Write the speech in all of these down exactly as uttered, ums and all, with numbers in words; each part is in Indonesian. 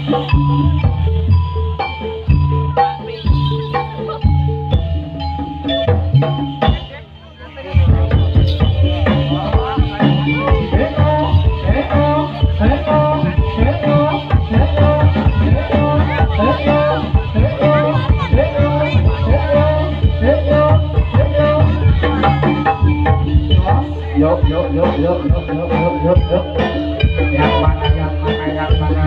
Yuk, yuk, yuk, yuk, yuk, yuk, yuk, yuk, yuk. Yang mana, yang mana, yang mana?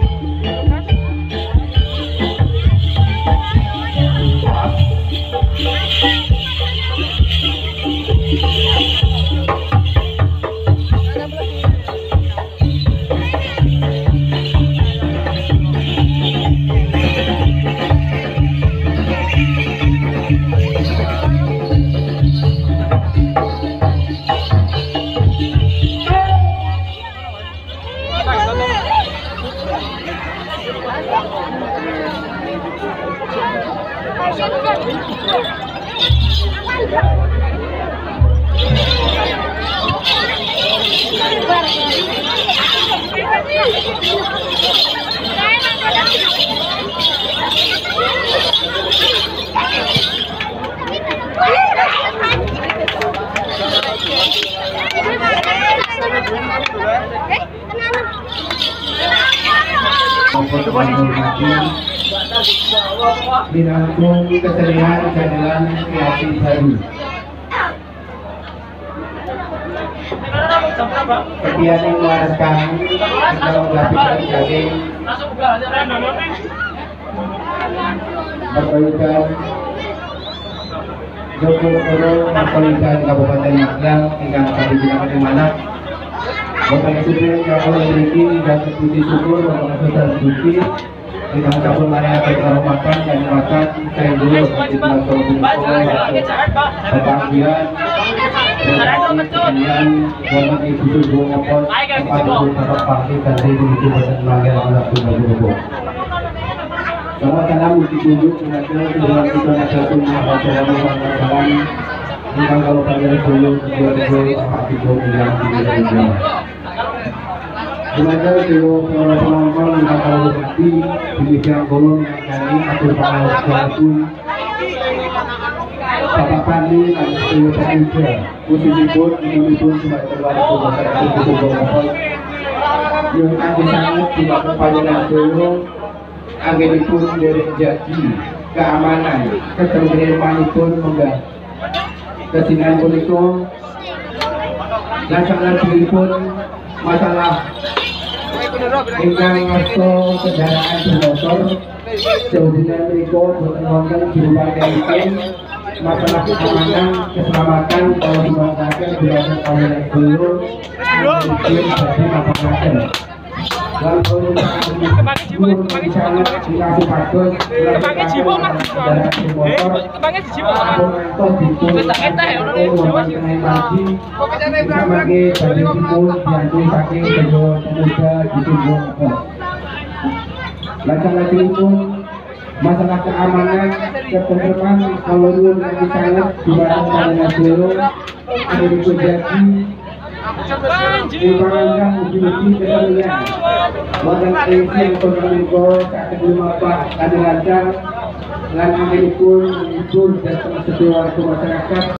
Binangkung kesenian gamelan kreasi baru. Kegiatan yang mewariskan kalau melakukan jadi berkeluarga Joko Koro Makolingkan Kabupaten Magelang hingga tadi bilang di mana Bapak Supir Kapol Riki dan Deputi Syukur Bapak Saudara Duki dengan Kapol Maria Terhormatan dan Makan saya dulu di Pelakor Pemanggilan kemudian Bapak Ibu Ibu Kapol Bapak Ibu Bapak Pakti dan Ibu Ibu Bapak Magelang Anak Tunggal Ibu bahwa karena ditunjuk mengajar dengan kita satu masalah masalah tentang kalau pada dulu dua ribu empat ribu bilang tidak bilang. Mengajar dulu penonton tentang kalau bukti di bidang golong yang kali atau para pun Bapak Pandi dan dulu pemuda posisi pun ini pun sebagai terbaik untuk masyarakat itu golong yang kami sangat tidak kepada dulu anggenipun derek jadi keamanan keterlibatan pun menggah kesinan punika laksana pun masalah ingkang ngasto kendaraan bermotor jauh dinan menika boten wonten dirupakan masalah keamanan keselamatan kalau dimanfaatkan berdasarkan kawalan dulu mungkin jadi masyarakat dan kalau Kebangnya jiwa, kebangnya jiwa, kebangnya jiwa, mas. Kebangnya jiwa, mas. Kita kita ya, udah nih, jiwa sih. Sebagai bagi timur diantu saking kedua pemuda di Tumbung. Laki-laki itu masalah keamanan, ketentraman, kalau dulu lagi sangat dibarang pada dulu ada di jadi Ibaratkan uji-uji kesenian modern isi yang komunikasi saat kedua Pak ada lancar dan angin pun muncul dan sesuai masyarakat.